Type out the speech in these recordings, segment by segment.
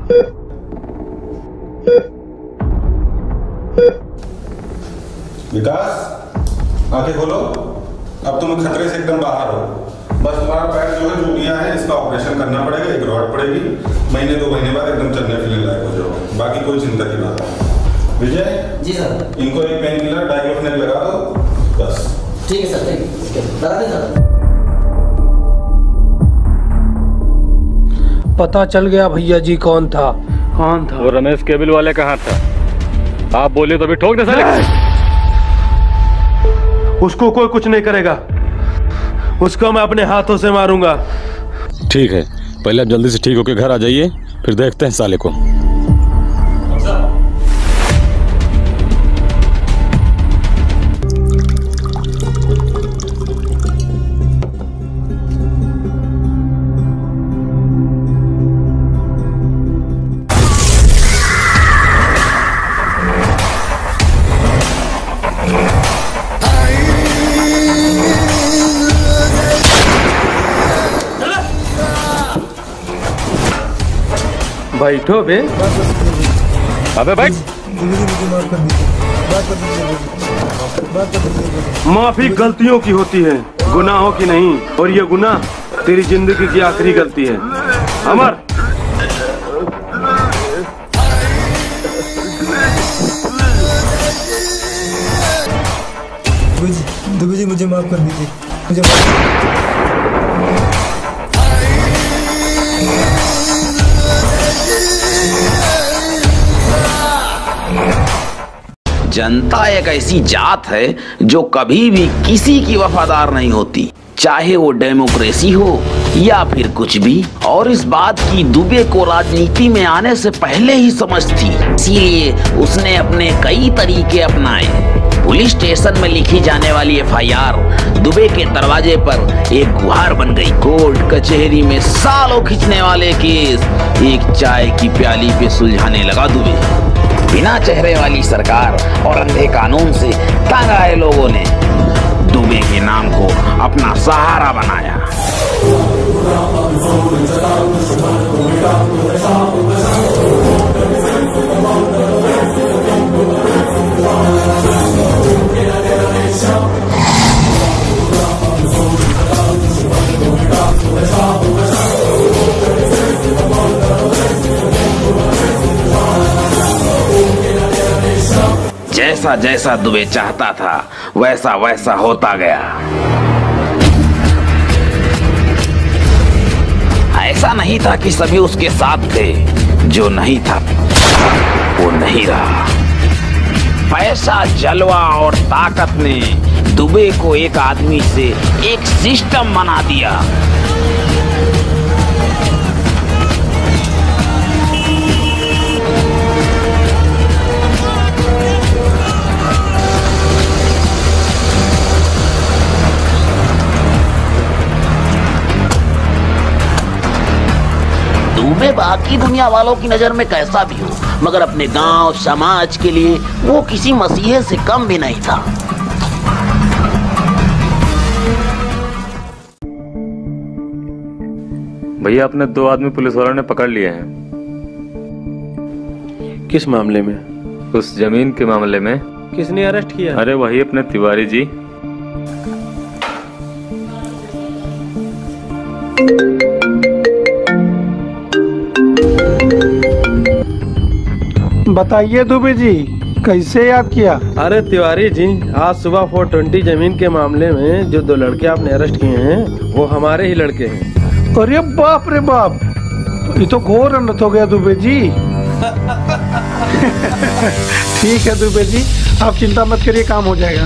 विकास, आंखें खोलो। अब तुम खतरे से एकदम बाहर हो। बस तुम्हारा पैर जो है चूड़ियां हैं, इसका ऑपरेशन करना पड़ेगा, एक रॉड पड़ेगी। महीने 2 महीने बाद एकदम चलने फिरने लायक हो जाओ। बाकी कोई चिंता की बात नहीं। विजय जी सर, इनको एक पेन किलर डाइक्लोफेनेक लगा दो बस। ठीक है सर, ठीक है, लगा दें सर। पता चल गया भैया जी कौन था? कौन था? वो रमेश केबल वाले का हाथ था। आप बोले तो भी ठोक दे साले। उसको कोई कुछ नहीं करेगा, उसको मैं अपने हाथों से मारूंगा। ठीक है, पहले आप जल्दी से ठीक होकर घर आ जाइए, फिर देखते हैं साले को। बैठो बे। अबे बैठ। माफी गलतियों की होती है, गुनाहों की नहीं। और ये गुनाह तेरी जिंदगी की आखिरी गलती है। अमर, दुबे जी मुझे माफ कर दीजिए, मुझे जनता एक ऐसी जात है जो कभी भी किसी की वफादार नहीं होती, चाहे वो डेमोक्रेसी हो या फिर कुछ भी। और इस बात की दुबे को राजनीति में आने से पहले ही समझ थी, इसीलिए उसने अपने कई तरीके अपनाए। पुलिस स्टेशन में लिखी जाने वाली एफआईआर दुबे के दरवाजे पर एक गुहार बन गई। कोर्ट कचहरी में सालों खिंचने वाले केस एक चाय की प्याली पे सुलझाने लगा दुबे। बिना चेहरे वाली सरकार और अंधे कानून से तंग आए लोगों ने दुबे के नाम को अपना सहारा बनाया। जैसा जैसा दुबे चाहता था वैसा वैसा होता गया। ऐसा नहीं था कि सभी उसके साथ थे, जो नहीं था वो नहीं रहा। पैसा, जलवा और ताकत ने दुबे को एक आदमी से एक सिस्टम बना दिया। दुबे बाकी दुनिया वालों की नजर में कैसा भी हो, मगर अपने गांव समाज के लिए वो किसी मसीहे से कम भी नहीं था। भैया, अपने 2 आदमी पुलिस वालों ने पकड़ लिए हैं। किस मामले में? उस जमीन के मामले में। किसने अरेस्ट किया? अरे वही अपने तिवारी जी। बताइए दुबे जी, कैसे याद किया? अरे तिवारी जी, आज सुबह 420 जमीन के मामले में जो 2 लड़के आपने अरेस्ट किए हैं वो हमारे ही लड़के हैं। अरे बाप रे बाप, ये तो घोर अनर्थ हो गया दुबे जी। ठीक है दुबे जी, आप चिंता मत करिए, काम हो जाएगा।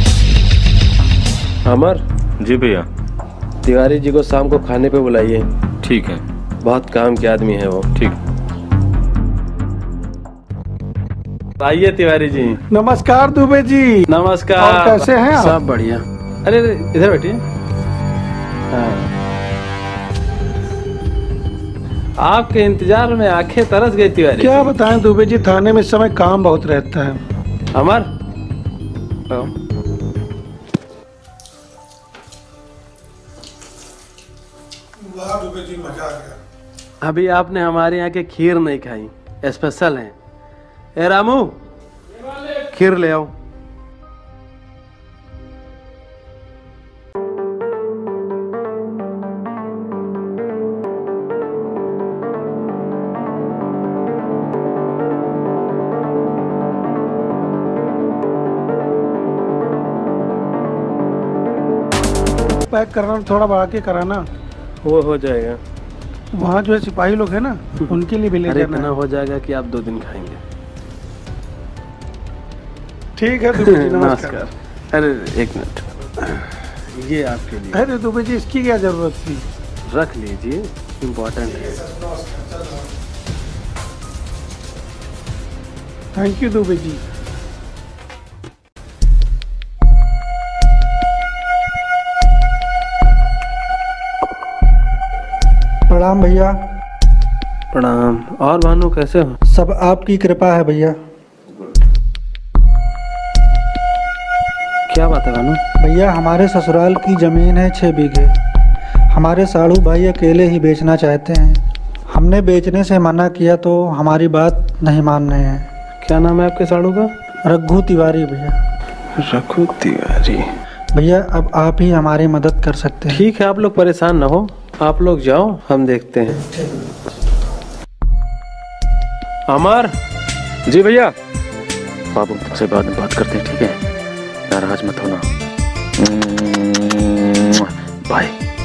अमर जी भैया, तिवारी जी को शाम को खाने पे बुलाइए। ठीक है, बहुत काम के आदमी है वो। ठीक। आइए तिवारी जी। नमस्कार दुबे जी। नमस्कार। और कैसे हैं आप? सब बढ़िया। अरे इधर बैठिए। हाँ। आपके इंतजार में आंखें तरस गई तिवारी। क्या बताएं दुबे जी, थाने में इस समय काम बहुत रहता है। अमर, वाह दुबे जी, मजा आ गया। अभी आपने हमारे यहाँ के खीर नहीं खाई, स्पेशल है। ए रामू, खीर ले आओ। पैक करना थोड़ा बढ़ा के कराना। वो हो जाएगा। वहाँ जो है सिपाही लोग हैं ना, उनके लिए भी ले अरे जाना इतना है। हो जाएगा कि आप 2 दिन खाएंगे। ठीक है दुबे जी, नमस्कार। अरे एक मिनट, ये आपके लिए। अरे दुबे जी, इसकी क्या जरूरत थी? रख लीजिए, इम्पोर्टेंट है। Thank you Dubey ji. प्रणाम भैया। प्रणाम। और भानु कैसे हो? सब आपकी कृपा है भैया। क्या बात है भानु? भैया हमारे ससुराल की जमीन है 6 बीघे। हमारे साड़ू भाई अकेले ही बेचना चाहते हैं। हमने बेचने से मना किया तो हमारी बात नहीं मान रहे हैं। क्या नाम है आपके साड़ू का? रघु तिवारी भैया। रघु तिवारी। भैया अब आप ही हमारी मदद कर सकते हैं। ठीक है, आप लोग परेशान ना हो, आप लोग जाओ, हम देखते हैं। अमर। जी भैया। बाबू तुमसे बाद में बात करते हैं, ठीक है? नाराज मत होना। बाय।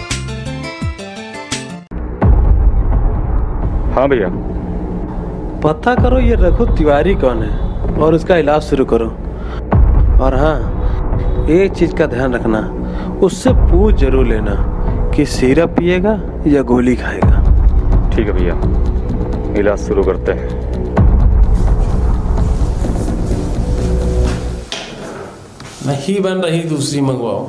हाँ भैया। पता करो ये रघु तिवारी कौन है और उसका इलाज शुरू करो। और हाँ, एक चीज का ध्यान रखना, उससे पूछ जरूर लेना कि सिरप पिएगा या गोली खाएगा। ठीक है भैया, इलाज शुरू करते हैं। नहीं बन रही, दूसरी मंगवाओ।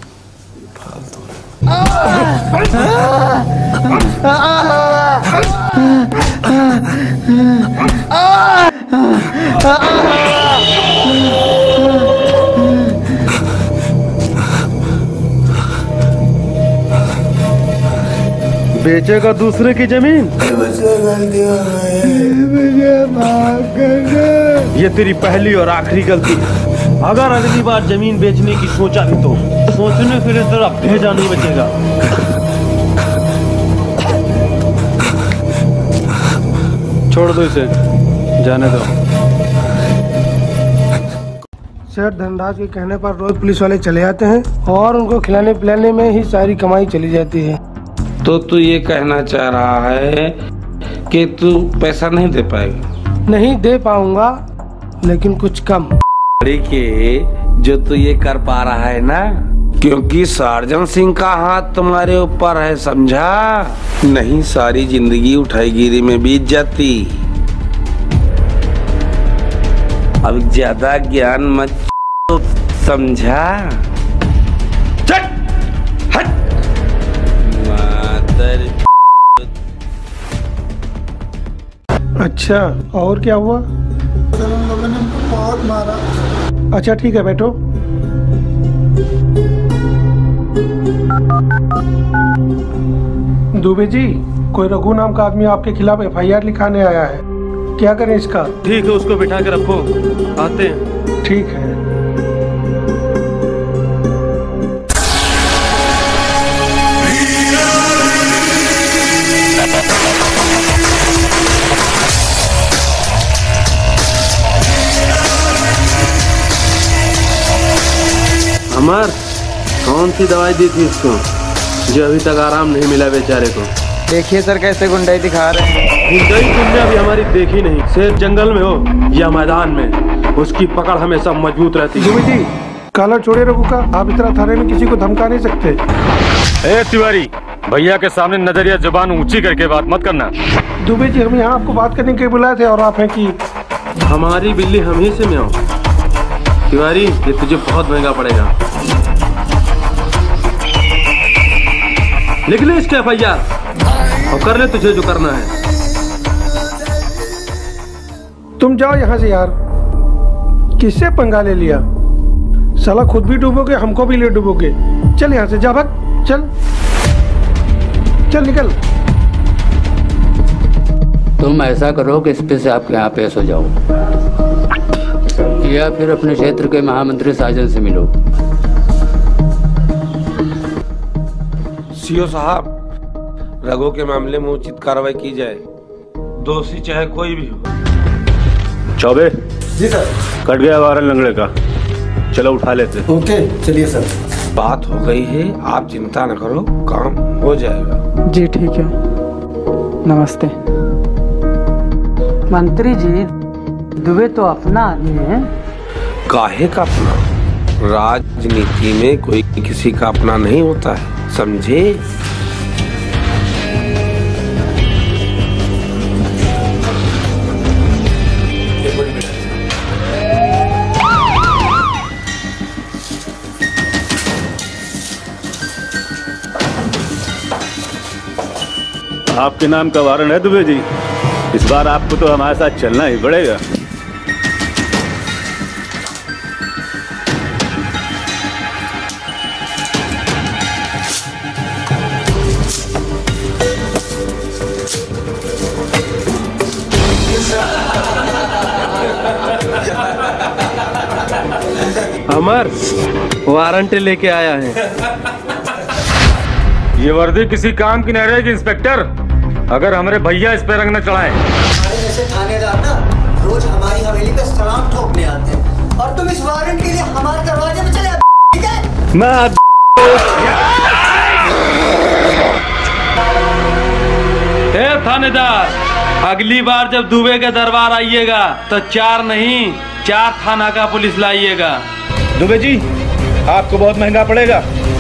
बेचेगा दूसरे की जमीन? ये तेरी पहली और आखिरी गलती है। अगर अगली बार जमीन बेचने की सोचा भी तो सोचने फिर इस तरह भेजा नहीं बचेगा। छोड़ दो इसे, जाने दो। सेठ धनराज के कहने पर रोज पुलिस वाले चले आते हैं और उनको खिलाने पिलाने में ही सारी कमाई चली जाती है। तो तू ये कहना चाह रहा है कि तू पैसा नहीं दे पाएगा? नहीं दे पाऊंगा, लेकिन कुछ कम। के जो तू ये कर पा रहा है ना, क्योंकि सार्जन सिंह का हाथ तुम्हारे ऊपर है, समझा? नहीं सारी जिंदगी उठाईगिरी में बीत जाती। अब ज्यादा ज्ञान मत समझा। चट हट मादर। अच्छा, और क्या हुआ? लोगों ने हमको बहुत मारा। अच्छा ठीक है, बैठो। दुबे जी, कोई रघु नाम का आदमी आपके खिलाफ FIR लिखाने आया है, क्या करें इसका? ठीक है, उसको बिठा के रखो, आते हैं। ठीक है। अमर, कौन सी दवाई दी थी इसको जो अभी तक आराम नहीं मिला बेचारे को? देखिए सर कैसे गुंडाई दिखा रहे हैं। गुंडाई तुमने अभी हमारी देखी नहीं। शेर जंगल में हो या मैदान में, उसकी पकड़ हमेशा मजबूत रहती है। दुबे जी, काला छोड़े रघु का, आप इस तरह थाने में किसी को धमका नहीं सकते। ए तिवारी, भैया के सामने नजरिया जुबान ऊंची करके बात मत करना। दुबे जी, हम यहाँ आपको बात करने के लिए बुलाए थे और आप हैं कि हमारी बिल्ली हम ही से में हो। तिवारी, ये तुझे बहुत महंगा पड़ेगा। लिख ले इसके FIR और कर ले तुझे जो करना है। तुम जाओ यहाँ से यार, किससे पंगा ले लिया? साला खुद भी डूबोगे, हमको भी ले डूबोगे। चल यहाँ से, जा भाग, चल चल निकल। तुम ऐसा करो कि इस पे से आपके यहाँ पेश हो जाओ, या फिर अपने क्षेत्र के महामंत्री साजन से मिलो। सीओ साहब, रघु के मामले में उचित कार्रवाई की जाए, दोषी चाहे कोई भी हो। चौबे। जी सर। कट गया वारंट लंगड़े का, चलो उठा लेते। ओके चलिए सर। बात हो गई है, आप चिंता न करो, काम हो जाएगा। जी ठीक है। नमस्ते मंत्री जी, दुबे तो अपना आदमी है। काहे का अपना? राजनीति में कोई किसी का अपना नहीं होता है, समझे? आपके नाम का वारंट है दुबे जी, इस बार आपको तो हमारे साथ चलना ही पड़ेगा। अमर, वारंट लेके आया है। ये वर्दी किसी काम की नहीं रहेगी इंस्पेक्टर, अगर हमारे भैया इस पे रंग न चढ़ाए। हमारे जैसे थानेदार ना रोज हमारी हवेली पे सलाम ठोकने आते हैं, और तुम इस वारंट के लिए हमारे दरवाजे पे चले आते, ठीक है? मैं थानेदार, अगली बार जब दुबे के दरबार आइएगा तो 4 नहीं 4 थाना का पुलिस लाइएगा। दुबे जी, आपको बहुत महंगा पड़ेगा।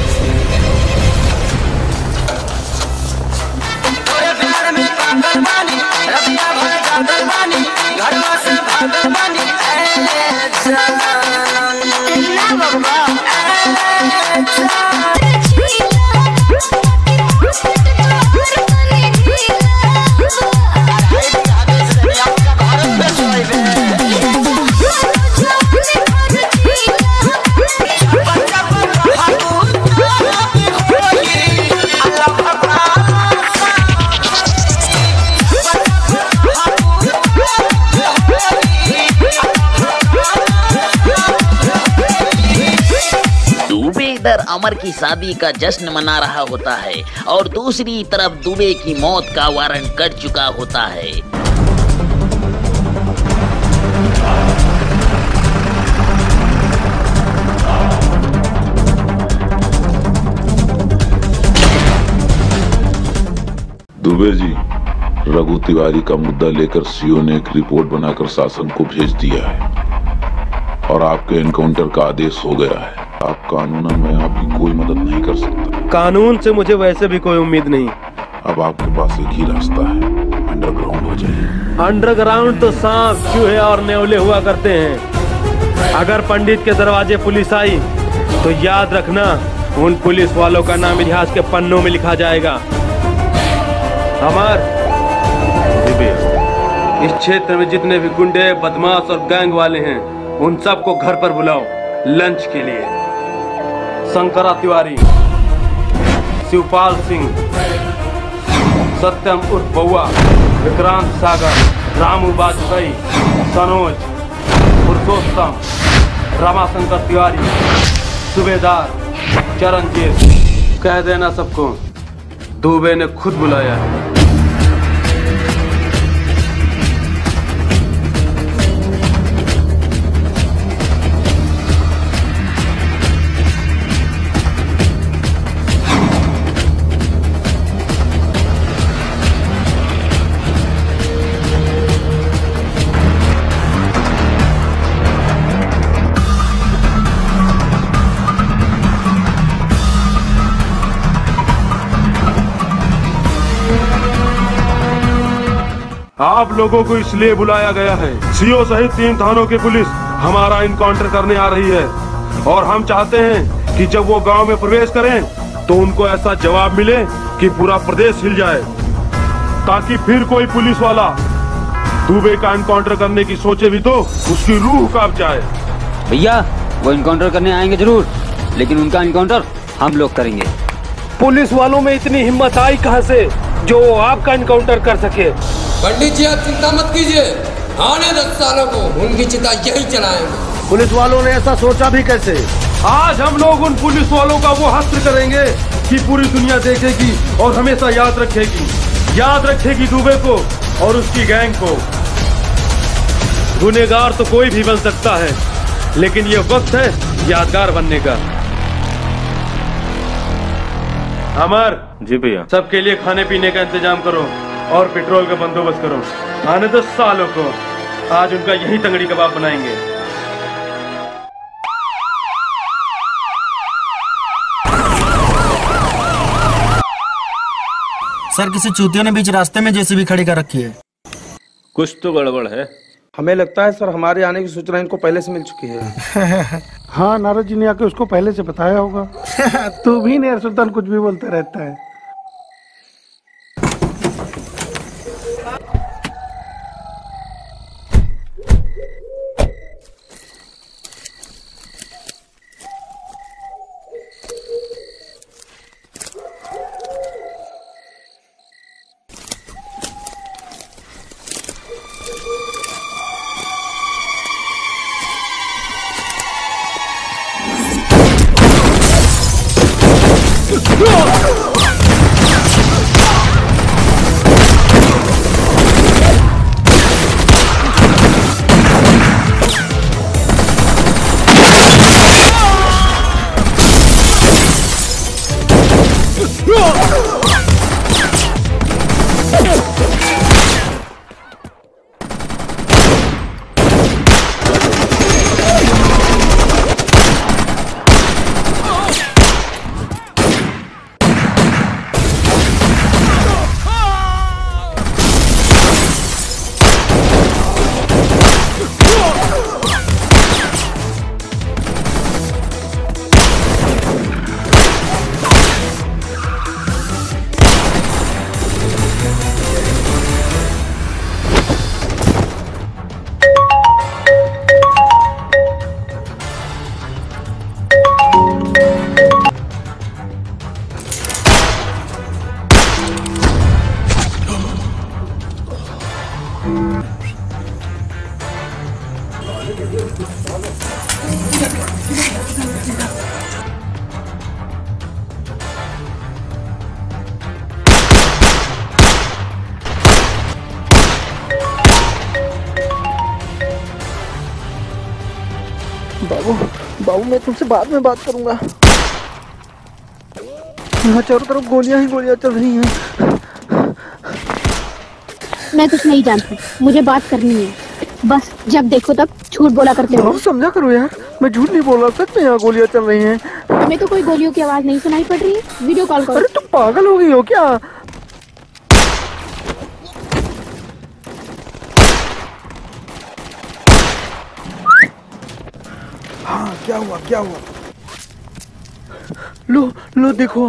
अमर की शादी का जश्न मना रहा होता है और दूसरी तरफ दुबे की मौत का वारंट कट चुका होता है। दुबे जी, रघु तिवारी का मुद्दा लेकर सीओ ने एक रिपोर्ट बनाकर शासन को भेज दिया है और आपके एनकाउंटर का आदेश हो गया है। आप कानूनन में आपकी कोई मदद नहीं कर सकता। कानून से मुझे वैसे भी कोई उम्मीद नहीं। अब आपके पास एक ही रास्ता है, अंडरग्राउंड हो जाइए। अंडरग्राउंड तो सांप, चूहे और नेवले हुआ करते हैं। अगर पंडित के दरवाजे पुलिस आई तो याद रखना, उन पुलिस वालों का नाम इतिहास के पन्नों में लिखा जाएगा। अमर, इस क्षेत्र में जितने भी गुंडे, बदमाश और गैंग वाले हैं, उन सबको घर पर बुलाओ लंच के लिए। शंकरा तिवारी, शिवपाल सिंह, सत्यम उर्फ बउआ, विक्रांत सागर, रामू बाजपेयी, सनोज, पुरुषोत्तम, रमाशंकर तिवारी, सूबेदार, चरणजीत, कह देना सबको दुबे ने खुद बुलाया है। आप लोगों को इसलिए बुलाया गया है, सीओ सहित 3 थानों की पुलिस हमारा इनकाउंटर करने आ रही है और हम चाहते हैं कि जब वो गांव में प्रवेश करें तो उनको ऐसा जवाब मिले कि पूरा प्रदेश हिल जाए, ताकि फिर कोई पुलिस वाला दुबे का इनकाउंटर करने की सोचे भी तो उसकी रूह कांप जाए। भैया, वो इनकाउंटर करने आएंगे जरूर, लेकिन उनका इनकाउंटर हम लोग करेंगे। पुलिस वालों में इतनी हिम्मत आई कहां से जो आपका इनकाउंटर कर सके? पंडित जी आप चिंता मत कीजिए, आने 10 सालों को उनकी चिता यही चलाएंगे। पुलिस वालों ने ऐसा सोचा भी कैसे? आज हम लोग उन पुलिस वालों का वो हश्र करेंगे कि पूरी दुनिया देखेगी और हमेशा याद रखेगी दुबे को और उसकी गैंग को। गुनहगार तो कोई भी बन सकता है, लेकिन ये वक्त है यादगार बनने का। अमर जी भैया, सबके लिए खाने पीने का इंतजाम करो और पेट्रोल का बंदोबस्त करो। आने 10 सालों को आज उनका यही तंगड़ी कबाब बनाएंगे। सर किसी चूतियों ने बीच रास्ते में जेसीबी खड़ी कर रखी है। कुछ तो गड़बड़ है। हमें लगता है सर हमारे आने की सूचना इनको पहले से मिल चुकी है। हाँ, नारद जी ने आके उसको पहले से बताया होगा। तू भी नहीं सुल्तान, कुछ भी बोलता रहता है। बाबू मैं तुमसे बाद में बात करूंगा। यहाँ चारों तरफ गोलियां ही गोलियां चल रही हैं। मैं कुछ नहीं जानती, मुझे बात करनी है। बस जब देखो तब झूठ बोला करते हो। समझा करो यार, मैं झूठ नहीं बोल रहा, सच में यहाँ गोलियां चल रही हैं। तुम्हें तो कोई गोलियों की आवाज नहीं सुनाई पड़ रही है? वीडियो कॉल करो। अरे तुम पागल हो गई हो क्या? हाँ क्या हुआ क्या हुआ? लो देखो।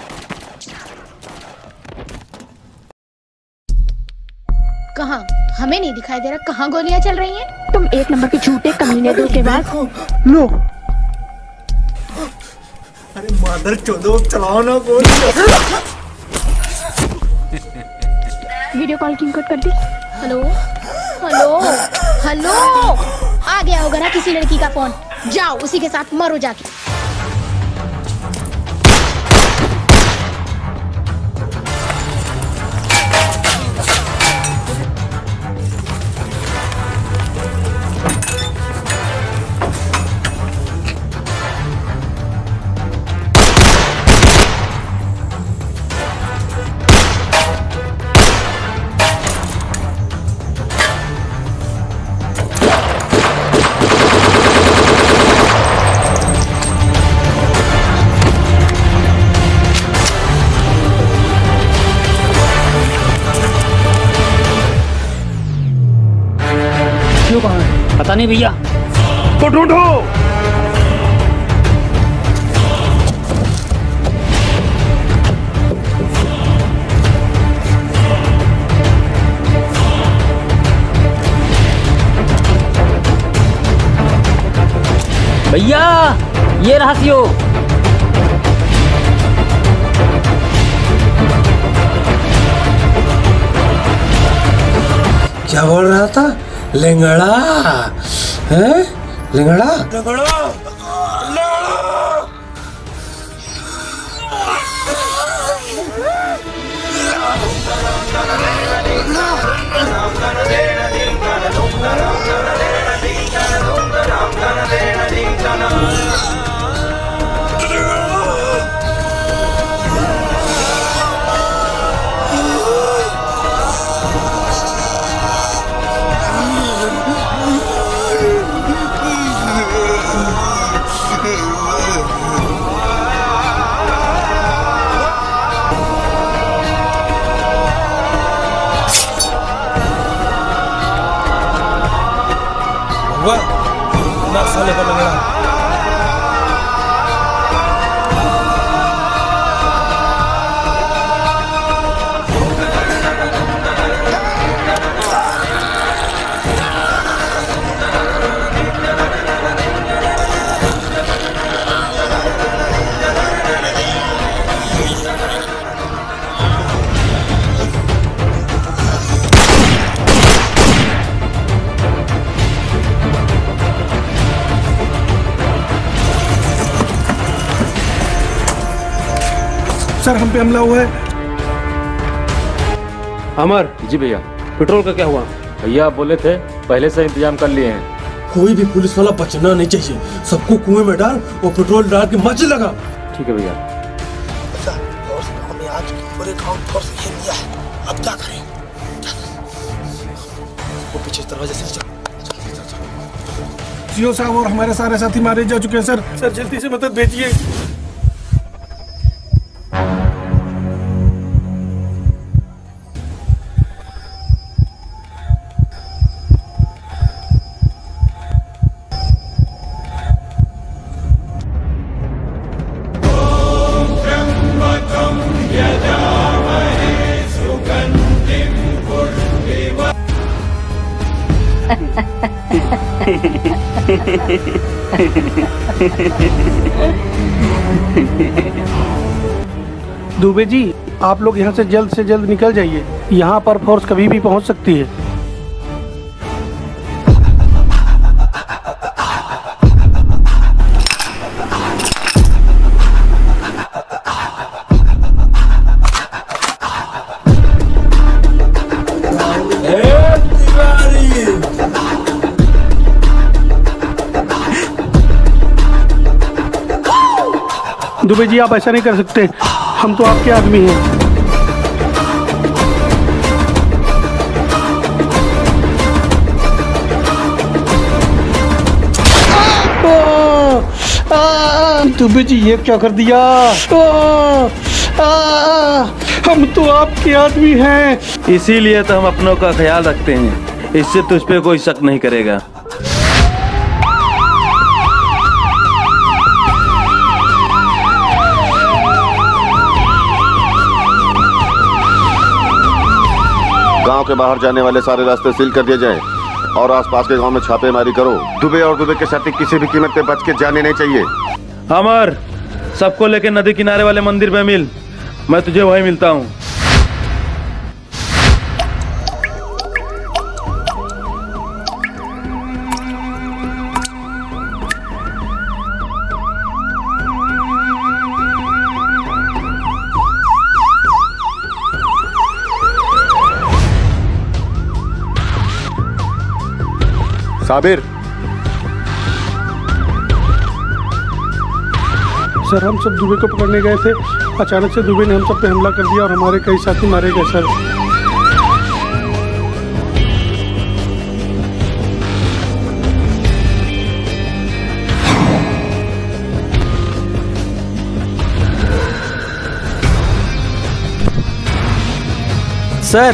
कहाँ? हमें नहीं दिखाई दे रहा कहाँ गोलियां चल रही हैं? तुम एक नंबर के झूठे कमीने धोखेबाज। लो अरे मादर चोदो, चलाओ ना गोली। वीडियो कॉल की कट कर दी। हेलो हेलो हेलो, आ गया होगा ना किसी लड़की का फोन, जाओ उसी के साथ मरो जाके। पता नहीं भैया। तो ढूंढो। भैया ये रहा सीओ। क्या बोल रहा था? लेंगड़ा है? लेंगड़ा लेंगड़ा साले का लंगड़ा। सर हम पे हमला हुआ है। अमर जी भैया, पेट्रोल का क्या हुआ? भैया बोले थे पहले से इंतजाम कर लिए हैं। कोई भी पुलिस वाला बचना नहीं चाहिए, सबको कुएं में डाल और पेट्रोल डाल के मच लगा। ठीक है भैया। हमें आज पूरे गांव फोर्स घेर लिया है, अब क्या करें? वो पीछे दरवाजे से चल। सीओ साहब और हमारे सारे साथी मारे जा चुके हैं सर। सर जल्दी से मदद भेजिए। दुबे जी, आप लोग यहाँ से जल्द निकल जाइए, यहाँ पर फोर्स कभी भी पहुँच सकती है। दुबे जी आप ऐसा नहीं कर सकते, हम तो आपके आदमी हैं। दुबे जी ये क्या कर दिया? हम तो आपके आदमी हैं। इसीलिए तो हम अपनों का ख्याल रखते हैं, इससे तुझ पे कोई शक नहीं करेगा। गांव के बाहर जाने वाले सारे रास्ते सील कर दिए जाएं और आसपास के गांव में छापेमारी करो। दुबे और दुबे के साथी किसी भी कीमत पे बच के जाने नहीं चाहिए। अमर, सबको लेके नदी किनारे वाले मंदिर में मिल, मैं तुझे वहीं मिलता हूँ। साबिर, सर हम सब दुबे को पकड़ने गए थे, अचानक से दुबे ने हम सब पे हमला कर दिया और हमारे कई साथी मारे गए सर। सर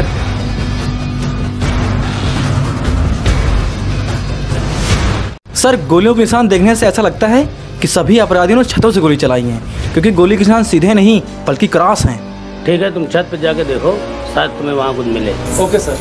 सर गोलियों के निशान देखने से ऐसा लगता है कि सभी अपराधियों ने छतों से गोली चलाई है, क्योंकि गोली के निशान सीधे नहीं बल्कि क्रॉस हैं। ठीक है, तुम छत पे जाके देखो, शायद तुम्हें वहाँ कुछ मिले। Okay sir.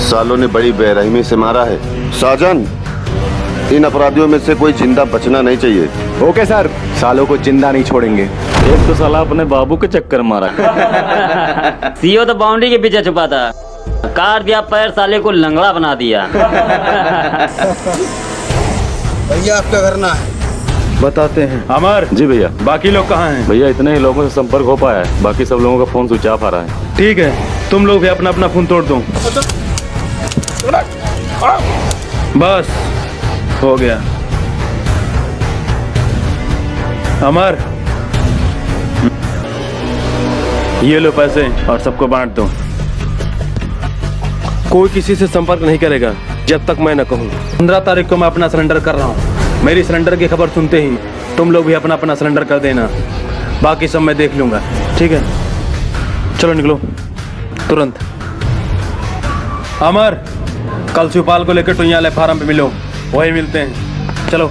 सालों ने बड़ी बेरहमी से मारा है। साजन, इन अपराधियों में से कोई जिंदा बचना नहीं चाहिए। ओके सर, सालों को जिंदा नहीं छोड़ेंगे। एक तो साला अपने बाबू के चक्कर मारा। सीओ तो बाउंड्री के पीछे छुपा था, काट दिया पैर, साले को लंगड़ा बना दिया। भैया आपका करना है, बताते हैं। अमर जी भैया। बाकी लोग कहाँ हैं? भैया इतने ही लोगों से संपर्क हो पाया है, बाकी सब लोगों का फोन स्विच ऑफ आ रहा है। ठीक है, तुम लोग भी अपना अपना फोन तोड़ दो। बस हो गया। अमर, ये लो पैसे और सबको बांट दो। कोई किसी से संपर्क नहीं करेगा जब तक मैं न कहूँ। 15 तारीख को मैं अपना सरेंडर कर रहा हूँ। मेरी सरेंडर की खबर सुनते ही तुम लोग भी अपना अपना सरेंडर कर देना, बाकी सब मैं देख लूंगा। ठीक है, चलो निकलो तुरंत। अमर, कल शिवपाल को लेकर टुइयाले फार्म पे मिलो, वही मिलते हैं। चलो।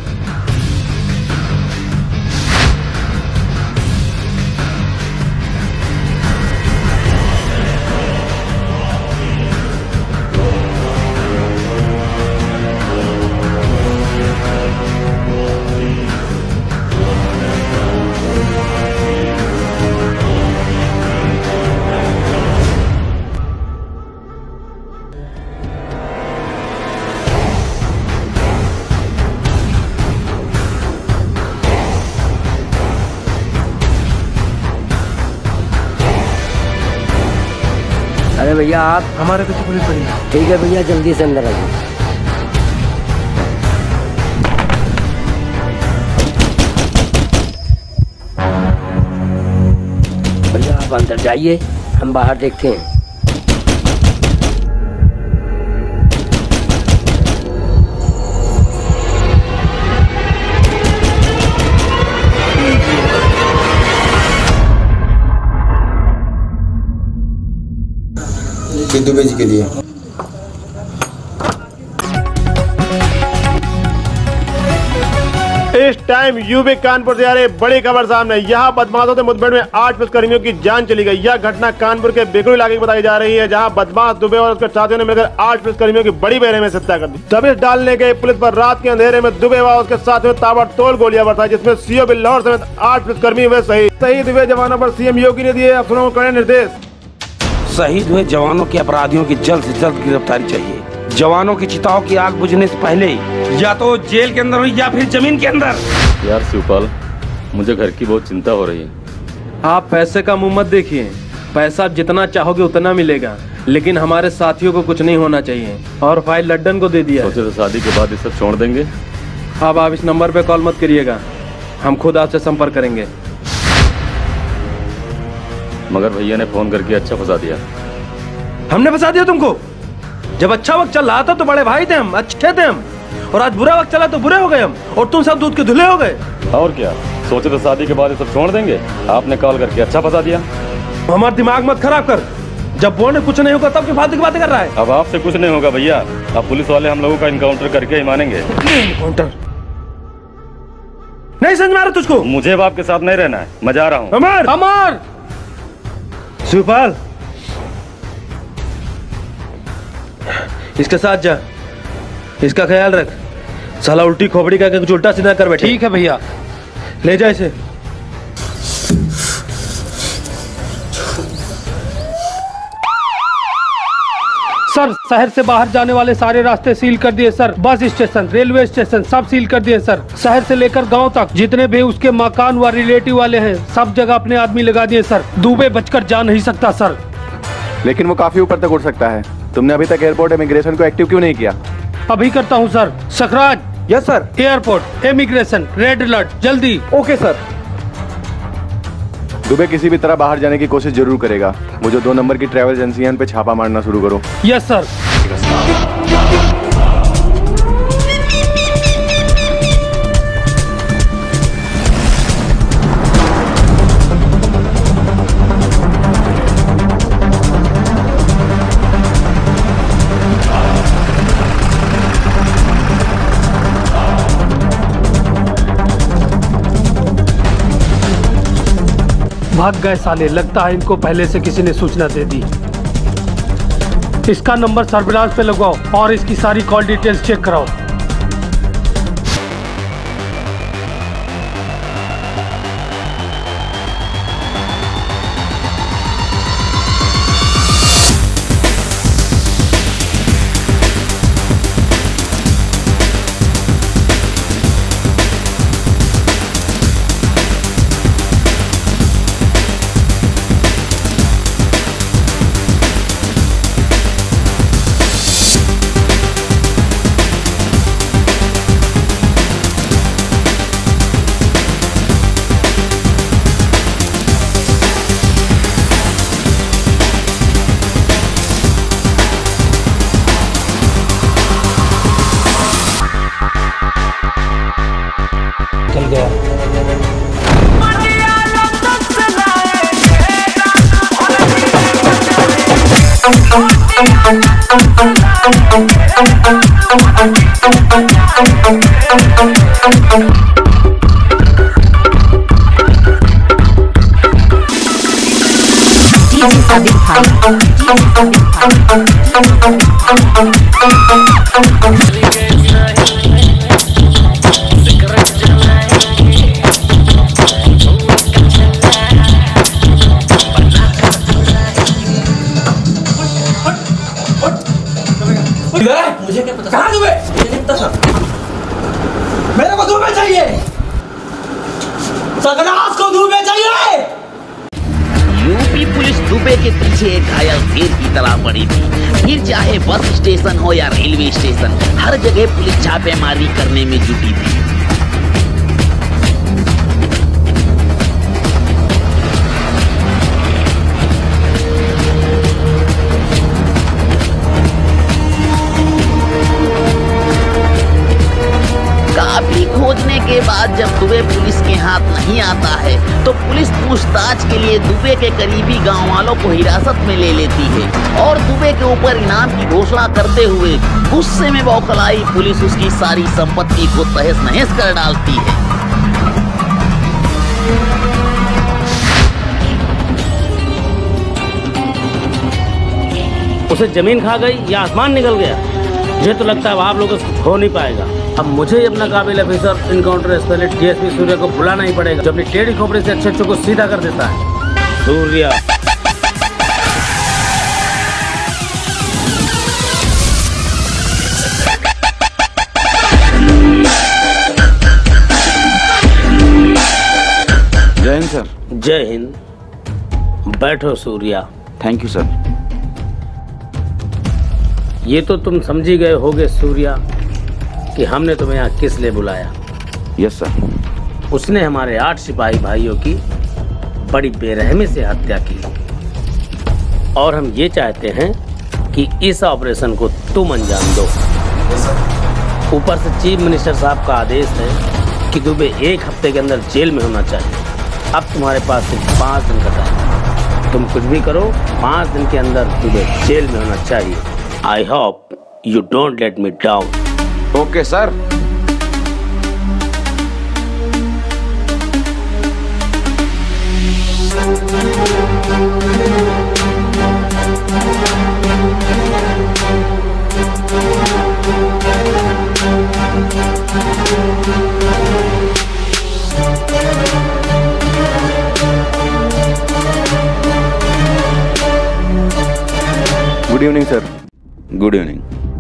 अरे भैया आप हमारे पीछे पुलिस पड़ी है। ठीक है भैया, जल्दी से अंदर आइए। भैया आप अंदर जाइए, हम बाहर देखते हैं। दुबे जी के लिए इस टाइम यूपी कानपुर से आ रही बड़ी खबर सामने। यहाँ बदमाशों से मुठभेड़ में 8 पुलिसकर्मियों की जान चली गई। यह घटना कानपुर के बेगरू इलाके की बताई जा रही है, जहाँ बदमाश दुबे और उसके साथियों ने मिलकर 8 पुलिसकर्मियों की बड़ी बेरहमी से हत्या कर दी। दबिश डालने गए पुलिस पर रात के अंधेरे में दुबे व उसके साथियों ने ताबड़तोड़ गोलियां बरसाई, जिसमें सीओ बिल्लौर समेत 8 पुलिसकर्मी हुए शहीद। शहीद हुए जवानों पर सीएम योगी ने दिए अफसरों को कड़े निर्देश। शहीद हुए जवानों के अपराधियों की जल्द से जल्द गिरफ्तारी चाहिए। जवानों की चिताओं की आग बुझने से पहले या तो जेल के अंदर हो या फिर जमीन के अंदर। यार शिवपाल, मुझे घर की बहुत चिंता हो रही है। आप पैसे का मुंह मत देखिए, पैसा जितना चाहोगे उतना मिलेगा, लेकिन हमारे साथियों को कुछ नहीं होना चाहिए। और फाइल लड्डन को दे दिया। सोचे तो शादी के बाद ये सब छोड़ देंगे। अब आप इस नंबर पे कॉल मत करिएगा, हम खुद आपसे संपर्क करेंगे। मगर भैया ने फोन करके अच्छा फंसा दिया। हमने फंसा दिया तुमको? जब अच्छा वक्त चल रहा था तो बड़े भाई थे हम, अच्छे थे हम, और आज बुरा वक्त चला तो बुरे हो गए हम, और तुम सब दूध के धुले हो गए। और क्या, सोचे तो शादी के बाद ये सब छोड़ देंगे, आपने कॉल करके अच्छा फंसा दिया। हमारा दिमाग मत खराब कर, जब बोने कुछ नहीं होगा तब की फालतू की बातें कर रहा है। अब आपसे कुछ नहीं होगा भैया, अब पुलिस वाले हम लोगों का इनकाउंटर करके ही मानेंगे। इनकाउंटर नहीं समझ में आ रहा तुझको? मुझे अब आपके साथ नहीं रहना है, मैं जा रहा हूँ। अमर, अमर, शिवपाल, इसके साथ जा, इसका ख्याल रख। साला उल्टी खोपड़ी का कुछ उल्टा सीधा कर बैठे। ठीक है भैया, ले जा इसे। सर, शहर से बाहर जाने वाले सारे रास्ते सील कर दिए sir. Bus station, railway station सब सील कर दिए सर। शहर से लेकर गांव तक जितने भी उसके मकान व रिलेटिव वाले हैं, सब जगह अपने आदमी लगा दिए सर। दुबे बचकर जा नहीं सकता सर। लेकिन वो काफी ऊपर तक उड़ सकता है। तुमने अभी तक एयरपोर्ट इमिग्रेशन को एक्टिव क्यों नहीं किया? अभी करता हूँ सर। सकराज। Yes sir. Airport immigration red alert, जल्दी। Okay sir. दुबे किसी भी तरह बाहर जाने की कोशिश जरूर करेगा। वो जो 2 नंबर की ट्रैवल एजेंसी है, उन पे छापा मारना शुरू करो। Yes sir. भाग गए साले, लगता है इनको पहले से किसी ने सूचना दे दी। इसका नंबर सर्विलांस पे लगवाओ और इसकी सारी कॉल डिटेल्स चेक कराओ। मुझे क्या पता कहाँ दुबे? मेरे को दुबे चाहिए, सकनास को दुबे चाहिए। यूपी पुलिस दुबे के पीछे एक घायल शेर की तरह पड़ी थी। फिर चाहे बस स्टेशन हो या रेलवे स्टेशन, हर जगह पुलिस छापेमारी करने में जुटी थी। काफी खोजने के बाद जब दुबे पुलिस के हाथ नहीं आता है तो पुलिस पूछताछ के लिए दुबे के करीबी गांव वालों को हिरासत में ले लेती है और दुबे के ऊपर इनाम की घोषणा करते हुए गुस्से में बौखलाई पुलिस उसकी सारी संपत्ति को तहस नहस कर डालती है। उसे जमीन खा गई या आसमान निकल गया, मुझे तो लगता है आप लोगों से हो नहीं पाएगा। अब मुझे ही अपना काबिल officer encounter specialist DSP Surya को बुलाना ही पड़ेगा, जो अपनी टेढ़ी खोपड़ी से अच्छे को सीधा कर देता है। सूर्या जय हिंद सर। जय हिंद। बैठो सूर्या। Thank you sir. ये तो तुम समझी गए होगे सूर्या कि हमने तुम्हें यहाँ किस लिए बुलाया। Yes sir. उसने हमारे 8 सिपाही भाइयों की बड़ी बेरहमी से हत्या की और हम ये चाहते हैं कि इस ऑपरेशन को तुम अंजाम दो। ऊपर से चीफ मिनिस्टर साहब का आदेश है कि दुबे 1 हफ्ते के अंदर जेल में होना चाहिए। अब तुम्हारे पास सिर्फ 5 दिन का टाइम, तुम कुछ भी करो, 5 दिन के अंदर दुबे जेल में होना चाहिए। I hope you don't let me down. Okay sir. Good evening sir. Good evening.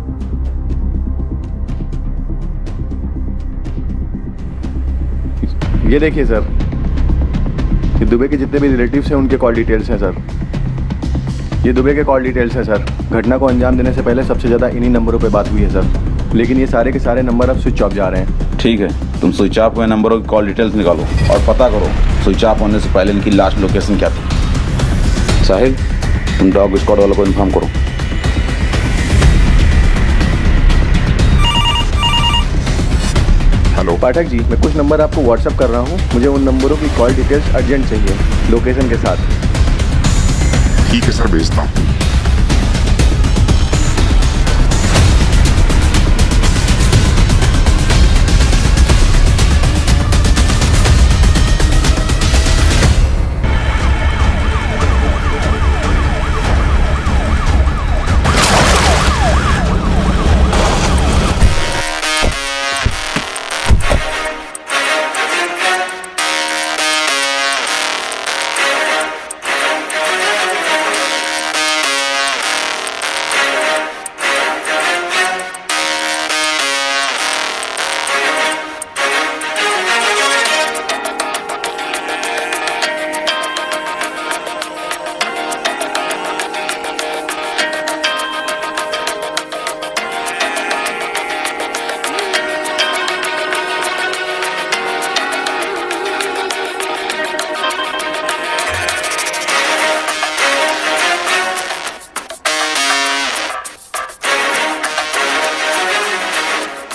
ये देखिए सर, ये दुबे के जितने भी रिलेटिव्स हैं उनके कॉल डिटेल्स हैं सर। ये दुबे के कॉल डिटेल्स हैं सर। घटना को अंजाम देने से पहले सबसे ज़्यादा इन्हीं नंबरों पे बात हुई है सर, लेकिन ये सारे के सारे नंबर अब स्विच ऑफ जा रहे हैं। ठीक है, तुम स्विच ऑफ हुए नंबरों की कॉल डिटेल्स निकालो और पता करो स्विच ऑफ होने से पहले इनकी लास्ट लोकेशन क्या थी। साहिल, तुम डॉग स्क्वाड वालों को इन्फॉर्म करो। हेलो पाठक जी, मैं कुछ नंबर आपको व्हाट्सएप कर रहा हूँ। मुझे उन नंबरों की कॉल डिटेल्स अर्जेंट चाहिए, लोकेशन के साथ। ठीक है सर, भेजता हूँ।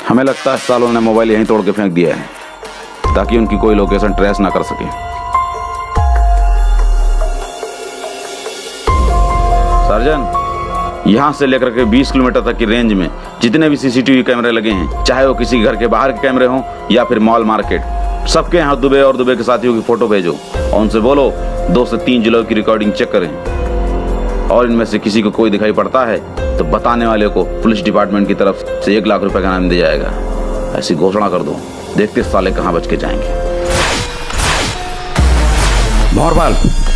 हमें लगता है सालों ने मोबाइल यहीं तोड़ के फेंक दिया है ताकि उनकी कोई लोकेशन ट्रेस ना कर सके। सर्जन, यहाँ से लेकर के 20 किलोमीटर तक की रेंज में जितने भी सीसीटीवी कैमरे लगे हैं, चाहे वो किसी घर के बाहर के कैमरे हों या फिर मॉल मार्केट, सबके यहाँ दुबे और दुबे के साथियों की फोटो भेजो और उनसे बोलो 2 से 3 जुलाई की रिकॉर्डिंग चेक करें। और इनमें से किसी को कोई दिखाई पड़ता है तो बताने वाले को पुलिस डिपार्टमेंट की तरफ से 1 लाख रुपए का इनाम दिया जाएगा। ऐसी घोषणा कर दो, देखते साले कहाँ बच के जाएंगे। भौरपाल,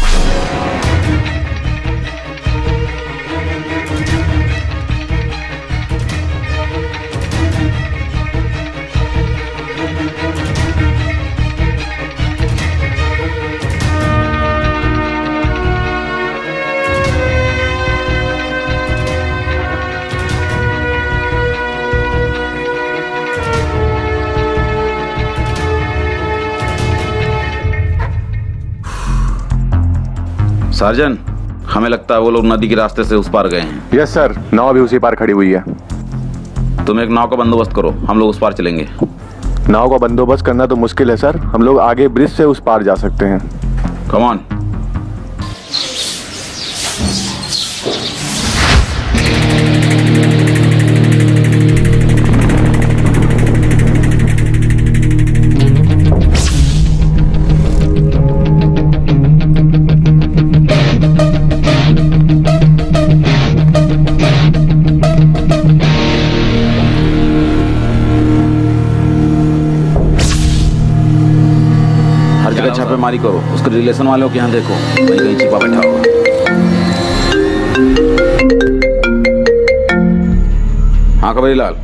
सार्जन, हमें लगता है वो लोग नदी के रास्ते से उस पार गए हैं। यस सर, नाव भी उसी पार खड़ी हुई है। तुम एक नाव का बंदोबस्त करो, हम लोग उस पार चलेंगे। नाव का बंदोबस्त करना तो मुश्किल है सर, हम लोग आगे ब्रिज से उस पार जा सकते हैं। Come on. छापेमारी करो, उसके रिलेशन वालों के यहाँ देखो, कहीं कहीं छिपा बैठा होगा। हाँ कबरी लाल,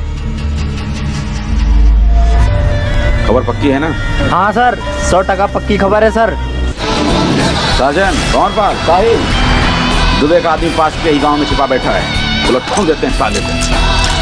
खबर पक्की है ना? हाँ सर, 100% पक्की खबर है सर। साजन, भौरपाल, साहिल, दुबे का आदमी पास के ही गांव में छिपा बैठा है, चलो ठोक देते हैं साले को।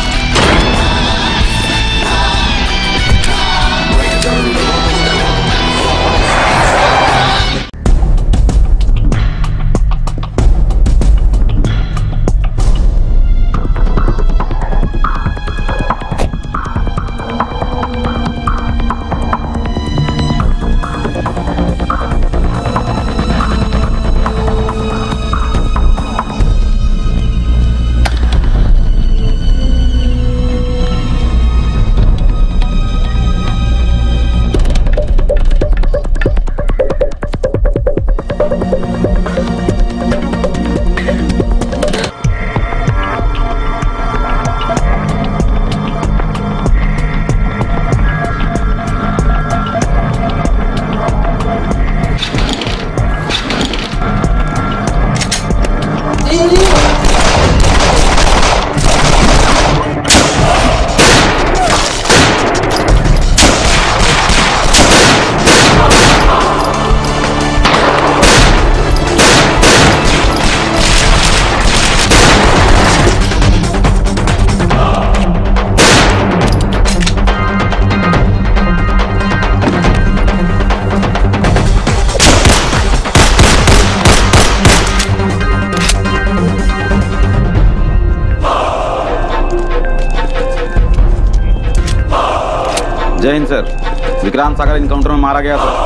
जय हिंद सर, विक्रांत सागर इनकाउंटर में मारा गया सर।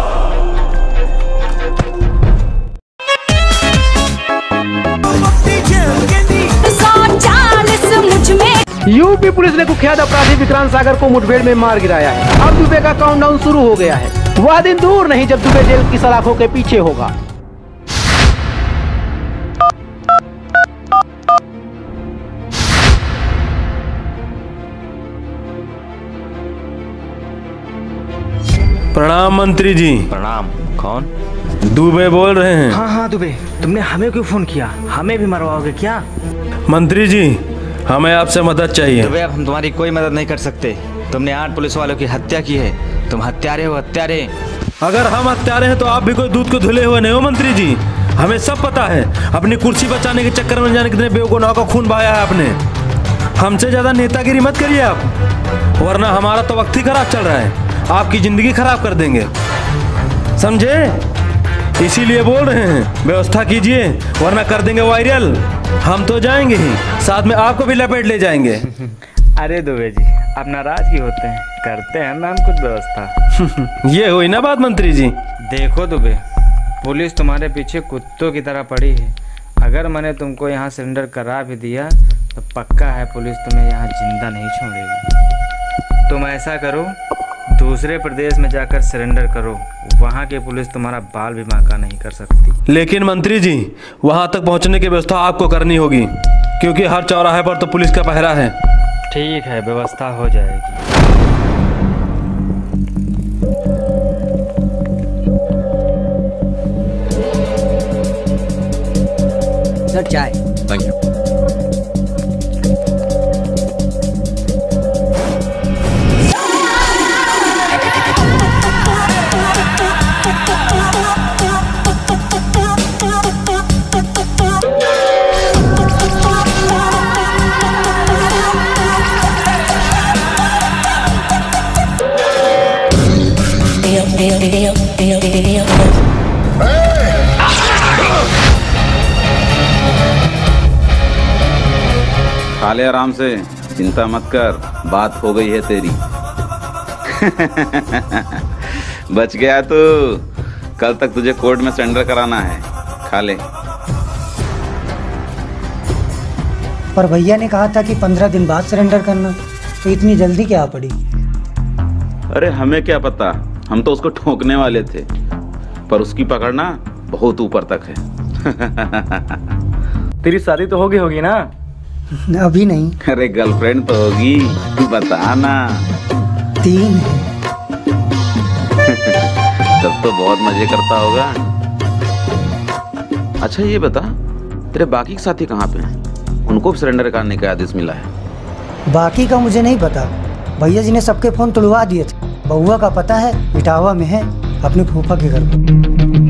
यूपी पुलिस ने कुख्यात अपराधी विक्रांत सागर को मुठभेड़ में मार गिराया है। अब दुबे का काउंटडाउन शुरू हो गया है। वह दिन दूर नहीं जब दुबे जेल की सलाखों के पीछे होगा। प्रणाम मंत्री जी। प्रणाम। कौन? दुबे बोल रहे हैं। हाँ हाँ दुबे, तुमने हमें क्यों फोन किया? हमें भी मरवाओगे क्या? मंत्री जी, हमें आपसे मदद चाहिए। दुबे, अब हम तुम्हारी कोई मदद नहीं कर सकते। तुमने 8 पुलिस वालों की हत्या की है। तुम हत्यारे हो, हत्यारे। अगर हम हत्यारे हैं तो आप भी कोई दूध को धुले हुए नहीं हो मंत्री जी। हमें सब पता है। अपनी कुर्सी बचाने के चक्कर में जाने कितने बेगुनाहों का खून बहाया है आपने। हमसे ज्यादा नेतागिरी मत करिए आप, वरना हमारा तो वक्त ही खराब चल रहा है। आपकी जिंदगी खराब कर देंगे, समझे? इसीलिए बोल रहे हैं, व्यवस्था कीजिए वरना कर देंगे वायरल। हम तो जाएंगे ही, साथ में आपको भी लपेट ले जाएंगे। अरे दुबे जी, आप नाराज ही होते हैं, करते हैं ना हम कुछ व्यवस्था। ये हुई ना बात मंत्री जी। देखो दुबे, पुलिस तुम्हारे पीछे कुत्तों की तरह पड़ी है। अगर मैंने तुमको यहाँ सरेंडर करा भी दिया तो पक्का है पुलिस तुम्हें यहाँ जिंदा नहीं छोड़ेगी। तुम ऐसा करो, दूसरे प्रदेश में जाकर सरेंडर करो, वहाँ की पुलिस तुम्हारा बाल भी बांका नहीं कर सकती। लेकिन मंत्री जी, वहाँ तक पहुँचने की व्यवस्था आपको करनी होगी, क्योंकि हर चौराहे पर तो पुलिस का पहरा है। ठीक है, व्यवस्था हो जाएगी। सर चाय। Thank you. खा ले आराम से, चिंता मत कर, बात हो गई है तेरी। बच गया तू, कल तक तुझे कोर्ट में सरेंडर कराना है, खा ले। पर भैया ने कहा था कि 15 दिन बाद सरेंडर करना, तो इतनी जल्दी क्या पड़ी? अरे हमें क्या पता, हम तो उसको ठोकने वाले थे, पर उसकी पकड़ना बहुत ऊपर तक है। तेरी शादी तो होगी ना? अभी नहीं। अरे गर्लफ्रेंड तो होगी, बता ना। 3 है। तब तो बहुत मजे करता होगा। अच्छा ये बता, तेरे बाकी के साथी कहाँ पे हैं? उनको भी सरेंडर करने का आदेश मिला है? बाकी का मुझे नहीं पता, भैया जी ने सबके फोन तुड़वा दिए थे। बउआ का पता है, इटावा में है, अपने फूफा के घर पर।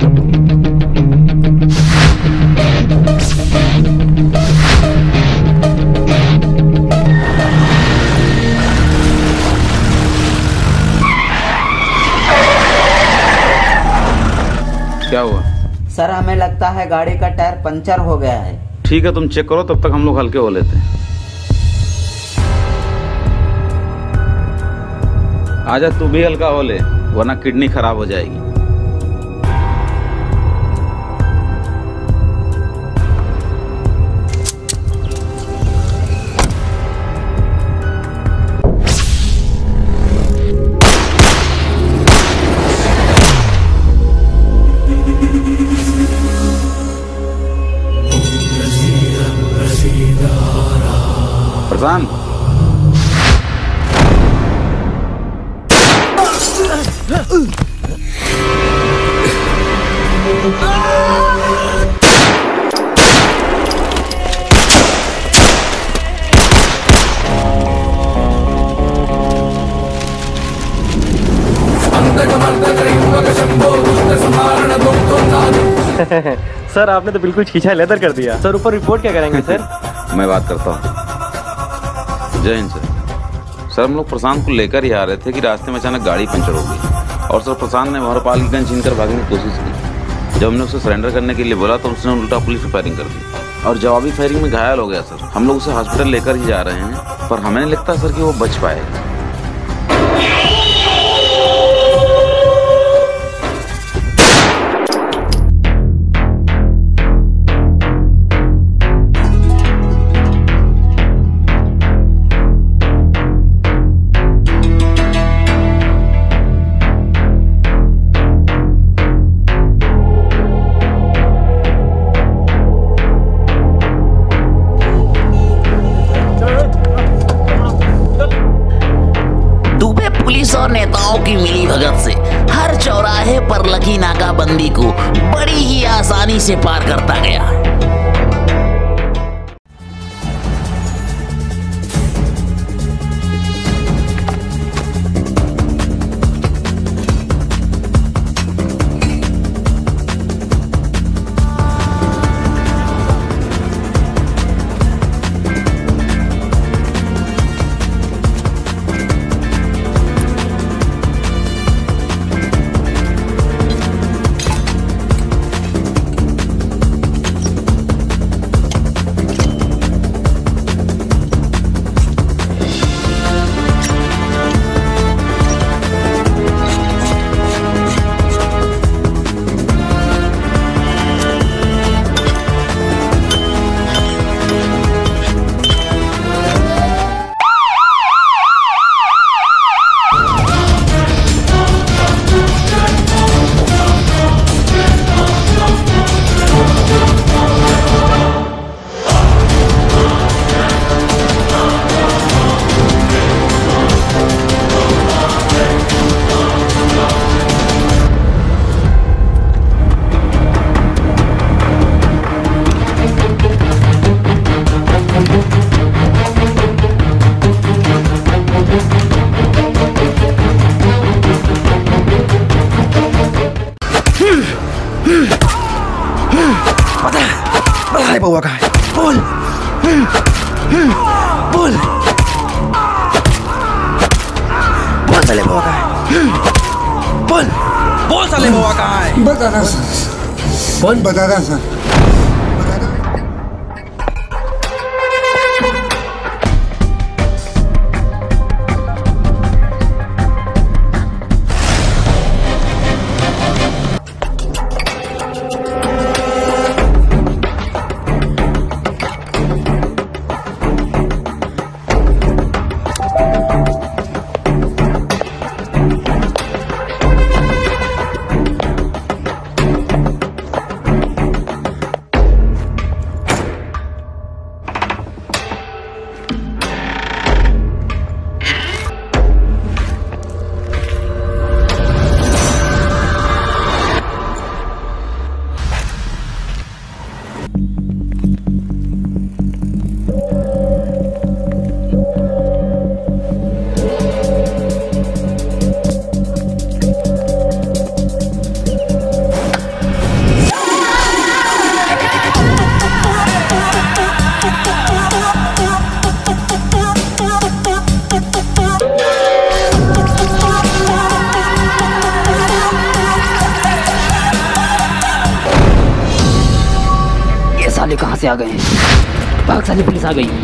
क्या हुआ? सर हमें लगता है गाड़ी का टायर पंचर हो गया है। ठीक है, तुम चेक करो, तब तक हम लोग हल्के हो लेते हैं। आजा, तू भी हल्का हो ले, वरना किडनी खराब हो जाएगी। प्रशांत, सर आपने तो बिल्कुल छीछा लेदर कर दिया। सर ऊपर रिपोर्ट क्या करेंगे सर? मैं बात करता हूँ। जय हिंद सर। सर हम लोग प्रशांत को लेकर ही आ रहे थे कि रास्ते में अचानक गाड़ी पंचर हो गई, और सर प्रशांत ने वहरपाल की गन छीनकर भागने की कोशिश की। जब हमने उसे सरेंडर करने के लिए बोला तो उसने उल्टा पुलिस पर फायरिंग कर दी और जवाबी फायरिंग में घायल हो गया सर। हम लोग उसे हॉस्पिटल लेकर ही जा रहे हैं, पर हमें नहीं लगता सर कि वो बच पाएगा। नेताओं की मिली भगत से हर चौराहे पर लगी नाकाबंदी को बड़ी ही आसानी से पार करता गया है। साले बउआ का है? बोल बोल बोल साले बउआ का है? बोल बोल साले बउआ का है? बता रहा सर, बोल बता रहा सर। कहां से आ गए हैं? भाग साली, पुलिस आ गई।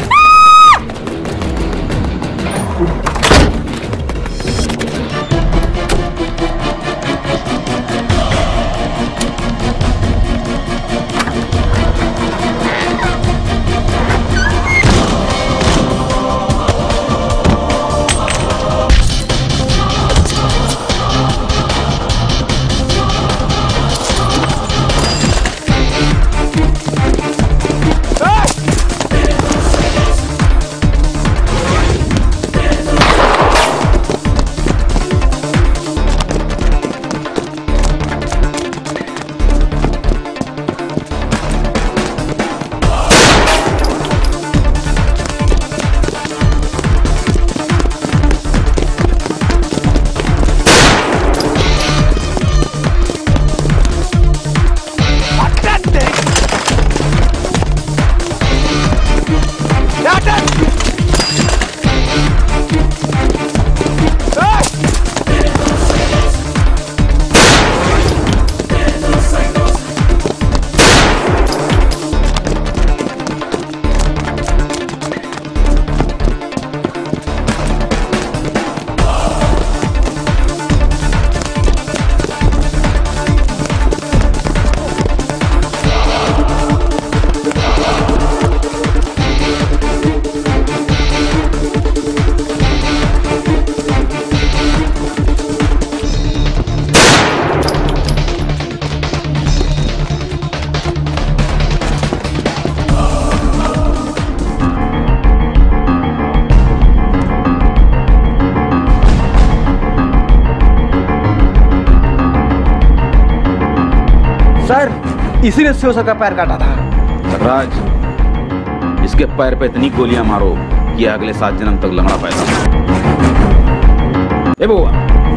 इसी ने सर का पैर काटा था। सकराज, इसके पैर पे इतनी गोलियां मारो कि अगले 7 जन्म तक लंगड़ा पैदा। ए बुआ,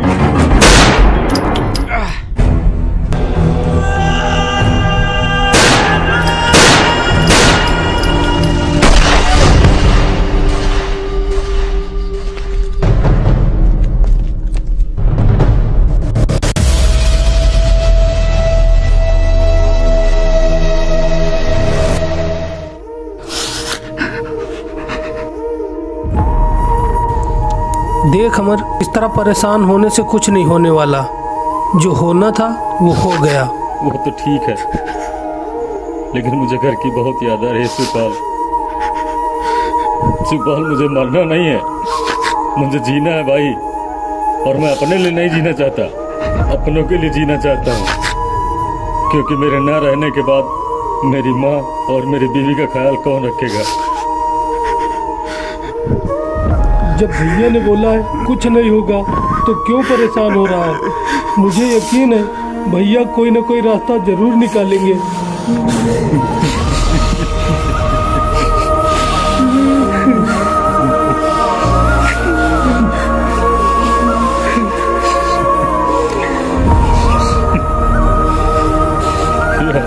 देख अमर, इस तरह परेशान होने से कुछ नहीं होने वाला। जो होना था वो हो गया। वो तो ठीक है, लेकिन मुझे घर की बहुत याद आ रही है। सुपाल, मुझे मरना नहीं है, मुझे जीना है भाई। और मैं अपने लिए नहीं जीना चाहता, अपनों के लिए जीना चाहता हूँ। क्योंकि मेरे ना रहने के बाद मेरी माँ और मेरी बीवी का ख्याल कौन रखेगा। जब भैया ने बोला है कुछ नहीं होगा तो क्यों परेशान हो रहा है? मुझे यकीन है भैया कोई ना कोई रास्ता जरूर निकालेंगे।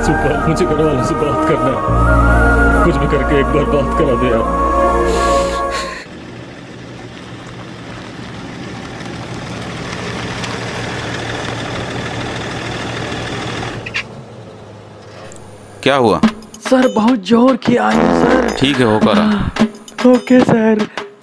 सुपाल, मुझे घर वालों से बात करना है। कुछ भी करके एक बार बात करा दे यार। क्या हुआ? सर बहुत जोर की आई है सर। ठीक है, होकर ओके सर।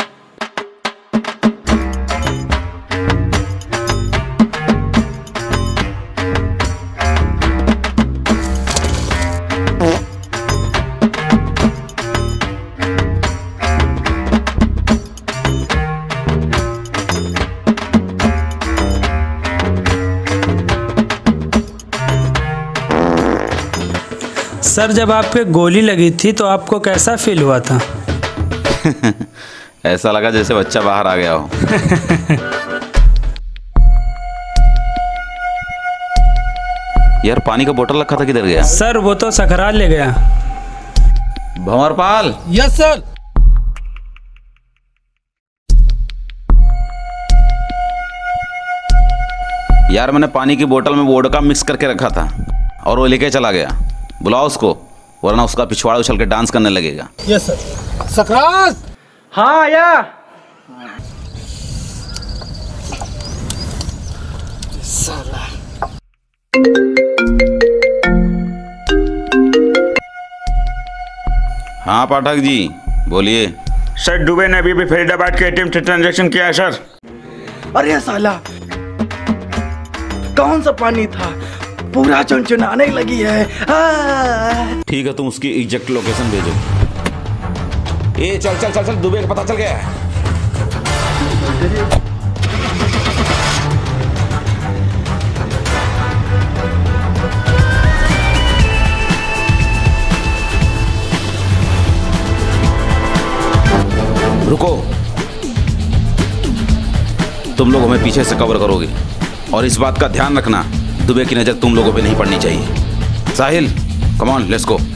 सर जब आपके गोली लगी थी तो आपको कैसा फील हुआ था? ऐसा लगा जैसे बच्चा बाहर आ गया हो। यार पानी का बोतल रखा था, किधर गया? सर वो तो सकराल ले गया। भंवरपाल। Yes sir. यार मैंने पानी की बोतल में वोडका मिक्स करके रखा था और वो लेके चला गया। बुलाओ उसको, वरना उसका पिछवाड़ा उछल के डांस करने लगेगा। Yes sir. सकरात। हाँ आया। हाँ पाठक जी बोलिए। सर दुबे ने अभी भी फरीदाबाद के एटीएम से ट्रांजैक्शन किया है सर। अरे साला कौन सा पानी था, पूरा चुनचुनाने लगी है। ठीक है, तुम उसकी एग्जैक्ट लोकेशन भेजो। ए चल चल चल चल, दुबे का पता चल गया है। रुको, तुम लोग हमें पीछे से कवर करोगे और इस बात का ध्यान रखना दुबे की नजर तुम लोगों पे नहीं पड़नी चाहिए। Sahil come on, let's go.